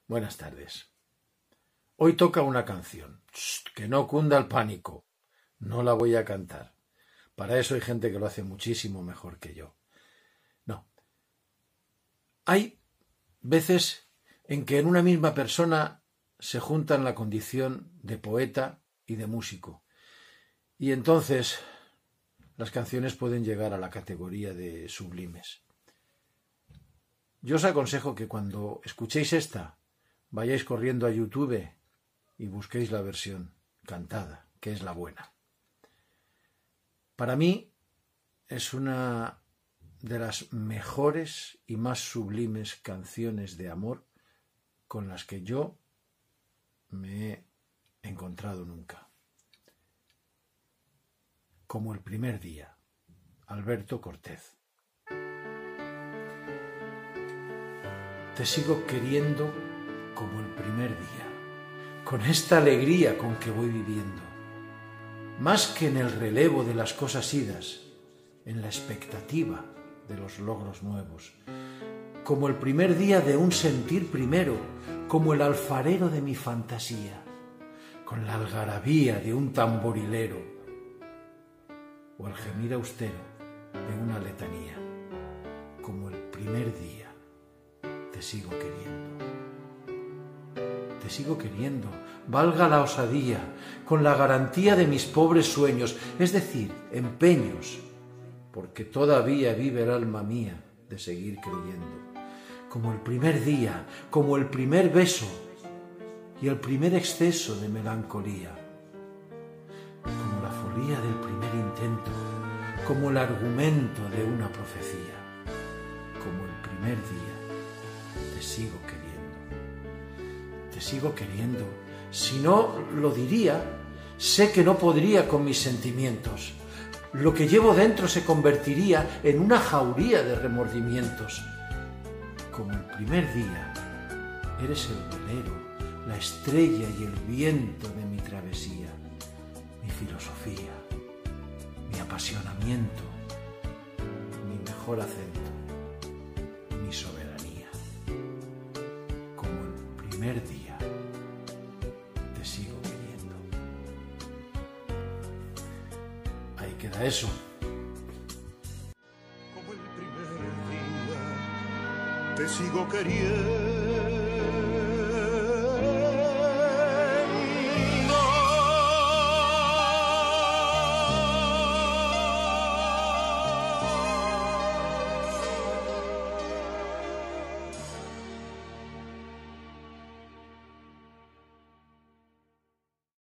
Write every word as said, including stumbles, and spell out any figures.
Buenas tardes. Hoy toca una canción. Shh, que no cunda el pánico. No la voy a cantar. Para eso hay gente que lo hace muchísimo mejor que yo. No. Hay veces en que en una misma persona se juntan la condición de poeta y de músico. Y entonces las canciones pueden llegar a la categoría de sublimes. Yo os aconsejo que cuando escuchéis esta, vayáis corriendo a YouTube y busquéis la versión cantada, que es la buena. Para mí es una de las mejores y más sublimes canciones de amor con las que yo me he encontrado nunca. Como el primer día, Alberto Cortez. Te sigo queriendo como el primer día, con esta alegría con que voy viviendo, más que en el relevo de las cosas idas, en la expectativa de los logros nuevos, como el primer día de un sentir primero, como el alfarero de mi fantasía, con la algarabía de un tamborilero, o el gemir austero de una letanía, como el primer día, te sigo queriendo. Te sigo queriendo, valga la osadía, con la garantía de mis pobres sueños, es decir, empeños, porque todavía vive el alma mía de seguir creyendo, como el primer día, como el primer beso y el primer exceso de melancolía, como la folía del primer intento, como el argumento de una profecía, como el primer día, te sigo queriendo. Te sigo queriendo. Si no lo diría, sé que no podría con mis sentimientos. Lo que llevo dentro se convertiría en una jauría de remordimientos. Como el primer día, eres el velero, la estrella y el viento de mi travesía, mi filosofía, mi apasionamiento, mi mejor acento, mi soberanía. Como el primer día, te sigo queriendo. Ahí queda eso. Como el primer día, te sigo queriendo.